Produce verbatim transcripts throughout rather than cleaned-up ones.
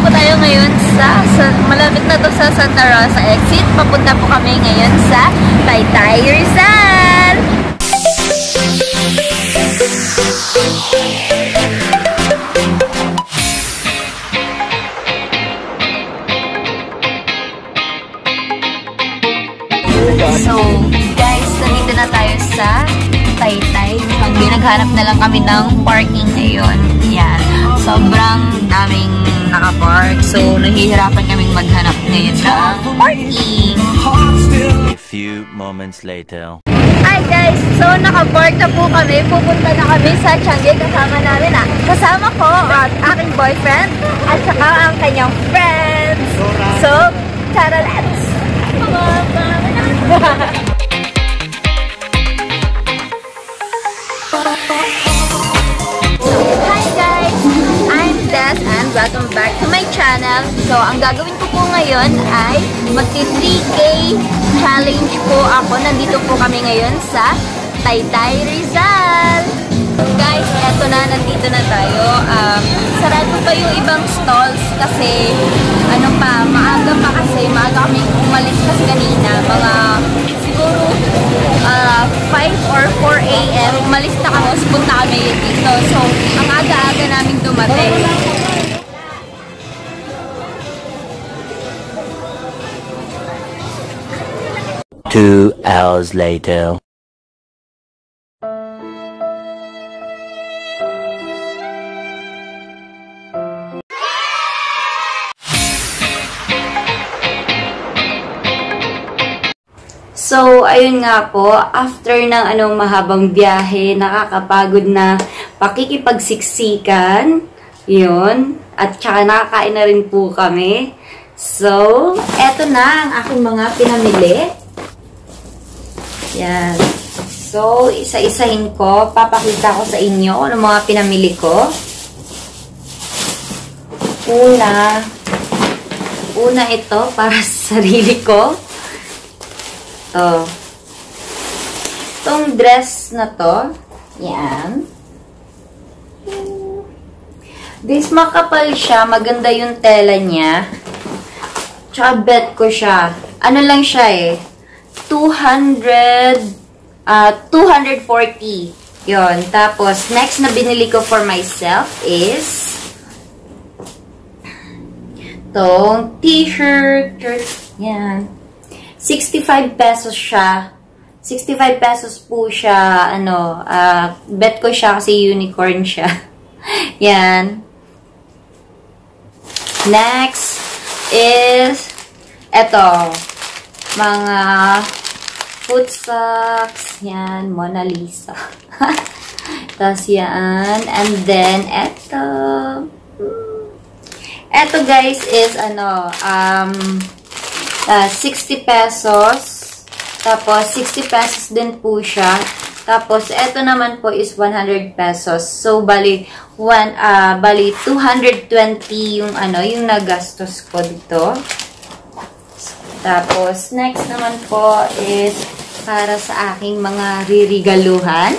po tayo ngayon sa, sa malapit na to sa Santa Rosa exit. Papunta po kami ngayon sa Taytay, Rizal. So, guys, nandito na tayo sa Taytay. May naghanap na lang kami ng parking ngayon. Yan. Sobrang daming nakapark. So, nahihirapan kaming maghanap ngayon ng parking. A few moments later. Hi guys! So, nakapark na po kami. Pupunta na kami sa Tiangge. Kasama namin ah. Kasama ko at aking boyfriend at saka ang kanyang friends. So, tara, let's! Hi guys! I'm Des and welcome back to my channel. So, ang gagawin ko po ngayon ay magti three K challenge po ako. Nandito po kami ngayon sa Taytay, Rizal. Guys, eto na, nandito na tayo. Um, sarado pa yung ibang stalls kasi ano pa, maaga pa kasi, maaga kami umalis kasi kanina. Mga siguro uh, five or four A M umalis na kami, punta kami dito. So, ang aga-aga namin dumating. Two hours later. So, ayun nga po, after ng anong mahabang biyahe, nakakapagod na pakikipagsiksikan, yun, at saka nakakain na rin po kami. So, eto na ang aking mga pinamili. Yan. So, isa-isahin ko, papakita ko sa inyo ano mga pinamili ko. Una, una ito para sa sarili ko. Oh. Itong dress na to, yan. This makapal siya, maganda yung tela niya. Tsaka bet ko siya. Ano lang siya eh, two hundred, uh, two forty. Yon. Tapos, next na binili ko for myself is itong t-shirt. Yan. sixty-five pesos siya. sixty-five pesos po siya. Ano, uh, bet ko siya kasi unicorn siya. Yan. Next is eto. Mga foot socks. Yan. Mona Lisa. Tapos yan. And then, eto. Eto guys is ano, um, Uh, sixty pesos. Tapos, sixty pesos din po siya. Tapos, eto naman po is one hundred pesos. So, bali, one, uh, bali two hundred twenty yung ano, yung nagastos ko dito. Tapos, next naman po is para sa aking mga ririgaluhan.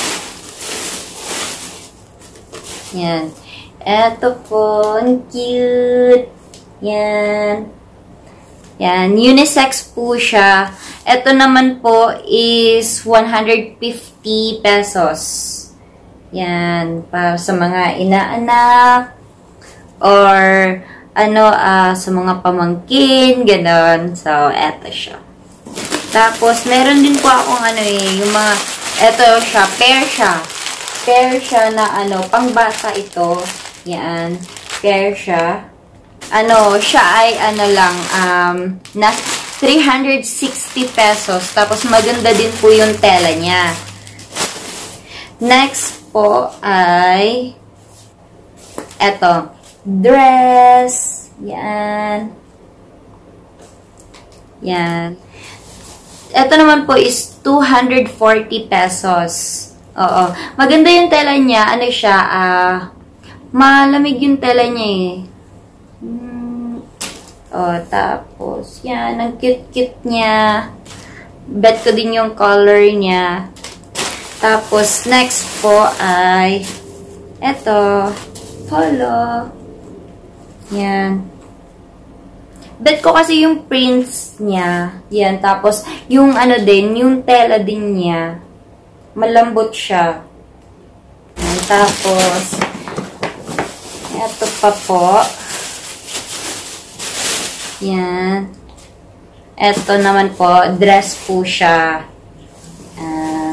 Yan. Eto po, cute. Yan. Yan, unisex po siya. Ito naman po is one hundred fifty pesos. Yan, para sa mga inaanak or ano, uh, sa mga pamangkin, ganon. So, eto siya. Tapos, meron din po akong ano eh, yung mga, eto siya, pair siya. Pair siya na ano, pangbata ito. Yan, pair siya. Ano, siya ay ano lang, um, na three hundred sixty pesos. Tapos, maganda din po yung tela niya. Next po ay eto, dress. Yan. Yan. Ito naman po is two hundred forty pesos. Oo. Maganda yung tela niya. Ano siya, ah, uh, malamig yung tela niya eh. Hmm. Oh, tapos, yan. Ang cute-cute niya. Bet ko din yung color niya. Tapos, next po ay eto, polo. Yan. Bet ko kasi yung prints niya. Yan. Tapos, yung ano din, yung tela din niya. Malambot siya. Yan. Tapos, eto pa po. Yan. Eto naman po, dress po siya. Uh,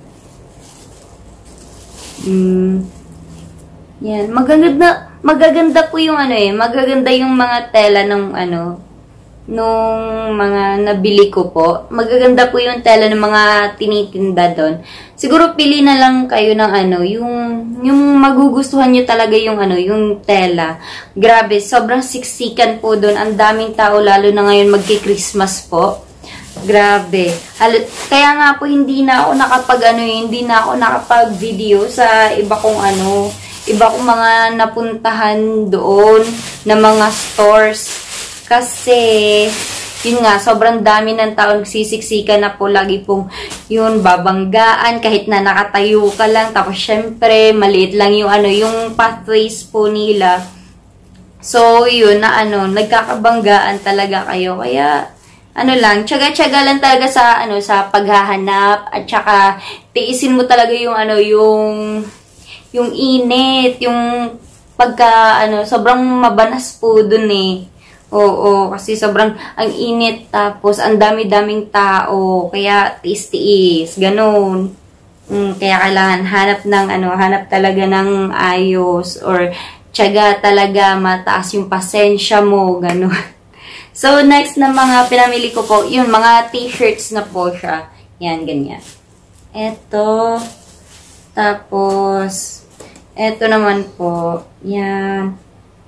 mm, yan. Magaganda, magaganda po yung ano eh. Magaganda yung mga tela ng ano, nung mga nabili ko po. Magaganda po yung tela ng mga tinitinda doon. Siguro pili na lang kayo ng ano, yung yung magugustuhan nyo talaga yung ano, yung tela. Grabe, sobrang siksikan po doon. Ang daming tao lalo na ngayon magki-Christmas po. Grabe. Kaya nga po hindi na ako nakapag ano, hindi na ako nakapag-video sa iba kong ano, iba kong mga napuntahan doon na mga stores. Kasi, yun nga, sobrang dami ng tao nagsisiksika na po. Lagi pong yun, babanggaan, kahit na nakatayo ka lang. Tapos, syempre, maliit lang yung ano, yung pathways po nila. So, yun, na ano, nagkakabanggaan talaga kayo. Kaya, ano lang, tiyaga-tiyaga lang talaga sa, ano, sa paghahanap. At saka, tiisin mo talaga yung, ano, yung, yung init, yung pagka, ano, sobrang mabanas po dun eh. Oo, kasi sobrang ang init, tapos ang dami-daming tao, kaya tiis-tiis, ganun. Mm, kaya kailangan hanap ng ano, hanap talaga ng ayos or tiyaga talaga, mataas yung pasensya mo, ganun. So, next na mga pinamili ko po, yun, mga t-shirts na po siya. Yan, ganyan. Eto, tapos, eto naman po, yan.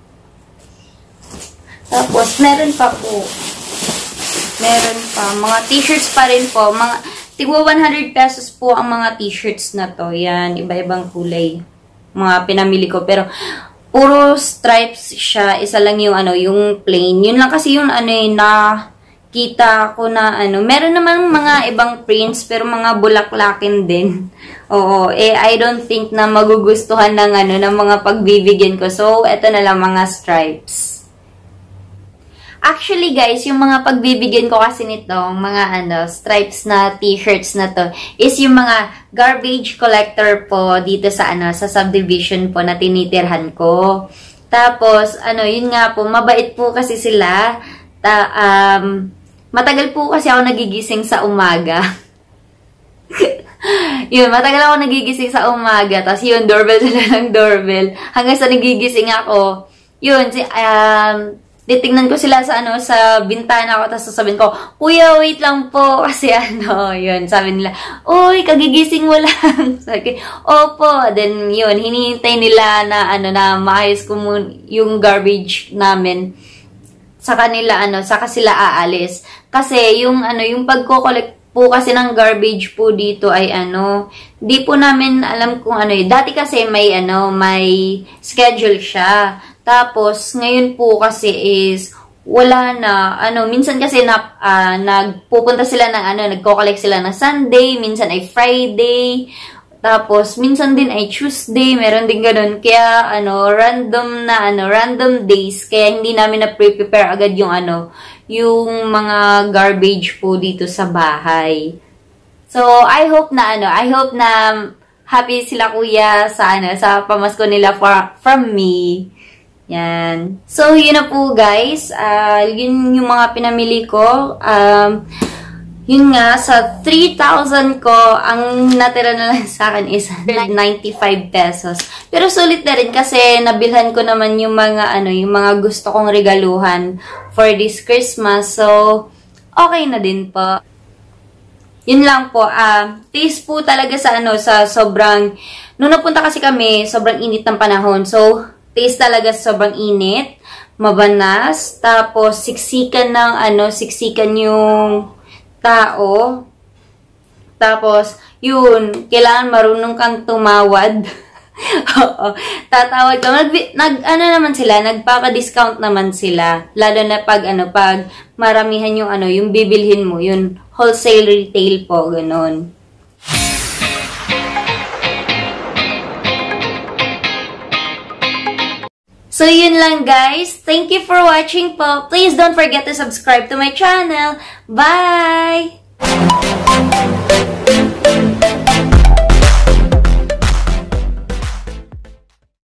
Tapos, meron pa po. Meron pa. Mga t-shirts pa rin po. Mga, tigwa one hundred pesos po ang mga t-shirts na to. Yan, iba-ibang kulay. Mga pinamili ko. Pero, puro stripes siya. Isa lang yung, ano, yung plain. Yun lang kasi yung, ano, eh, na kita ko na, ano, meron namang mga ibang prints, pero mga bulaklakin din. Oo, eh, I don't think na magugustuhan ng, ano, ng mga pagbibigyan ko. So, eto na lang mga stripes. Actually, guys, yung mga pagbibigyan ko kasi nitong mga ano, stripes na t-shirts na to is yung mga garbage collector po dito sa ano, sa subdivision po na tinitirhan ko. Tapos, ano, yun nga po, mabait po kasi sila. Ta, um, matagal po kasi ako nagigising sa umaga. Yun, matagal ako nagigising sa umaga. Tapos yun, doorbell sila ng doorbell. Hanggang sa nagigising ako, yun, si, um, titignan ko sila sa ano sa bintana ko, tapos sasabihin ko, "Kuya, wait lang po." Kasi ano, yun, sabi nila, "Uy, kagigising mo lang." Sabi, "Opo." Then, yun, hinihintay nila na ano na maayos ko yung garbage namin. Sa kanila, ano, saka sila aalis. Kasi, yung ano, yung pagko-collect po kasi ng garbage po dito ay ano, di po namin alam kung ano eh. Dati kasi may ano, may schedule siya. Tapos, ngayon po kasi is, wala na, ano, minsan kasi na, uh, nagpupunta sila ng, ano, nagko-collect sila ng Sunday, minsan ay Friday, tapos, minsan din ay Tuesday, meron din ganun. Kaya, ano, random na, ano, random days, kaya hindi namin na-prepare agad yung, ano, yung mga garbage po dito sa bahay. So, I hope na, ano, I hope na happy sila kuya sa, ano, sa pamasko nila for, from me. Yan. So, yun na po guys. Uh, yun yung mga pinamili ko. Um, yun nga, sa three thousand ko, ang natira na lang sa akin is one hundred ninety-five pesos. Pero sulit na rin kasi nabilhan ko naman yung mga, ano, yung mga gusto kong regaluhan for this Christmas. So, okay na din po. Yun lang po. Uh, taste po talaga sa, ano, sa sobrang, nung napunta kasi kami, sobrang init ng panahon. So, taste talaga sobrang init, mabanas, tapos siksikan ng ano, siksikan yung tao. Tapos, yun, kailangan marunong kang tumawad. Oo, tatawad ka. Nag, nag, ano naman sila, nagpapa-discount naman sila. Lalo na pag, ano, pag maramihan yung, ano, yung bibilhin mo, yun, wholesale retail po, ganun. So, yun lang guys. Thank you for watching po. Please don't forget to subscribe to my channel. Bye!